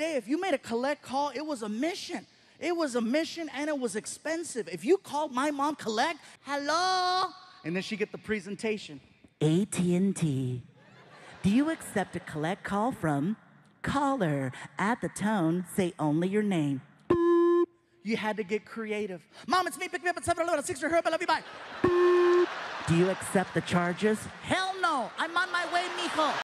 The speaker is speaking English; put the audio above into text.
day, if you made a collect call, it was a mission. It was a mission and it was expensive. If you called my mom collect, hello, and then she get the presentation. AT&T. Do you accept a collect call from caller? At the tone, say only your name. You had to get creative. Mom, it's me. Pick me up at 7-Eleven, 6 I love you, bye. Do you accept the charges? Hell no. I'm on my way, mijo.